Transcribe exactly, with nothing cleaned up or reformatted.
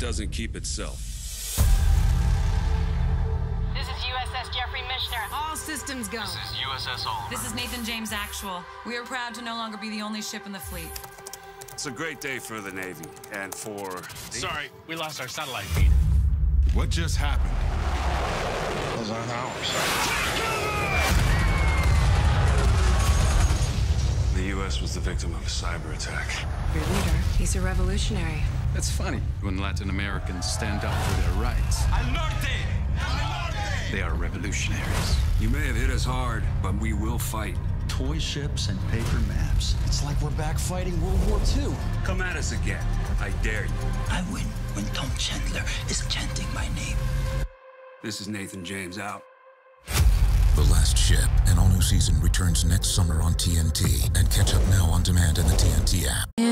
doesn't keep itself. This is U S S Jeffrey Mishner. All systems go. This is U S S Oliver. This is Nathan James Actual. We are proud to no longer be the only ship in the fleet. It's a great day for the Navy and for... Sorry, we lost our satellite feed. What just happened? Those aren't ours. The U S was the victim of a cyber attack. Your leader, he's a revolutionary. It's funny when Latin Americans stand up for their rights. Al norte! Al norte! They are revolutionaries. You may have hit us hard, but we will fight. Toy ships and paper maps. It's like we're back fighting World War Two. Come at us again. I dare you. I win when Tom Chandler is chanting my name. This is Nathan James out. The Last Ship, an all-new season, returns next summer on T N T. And catch up now on demand in the T N T app.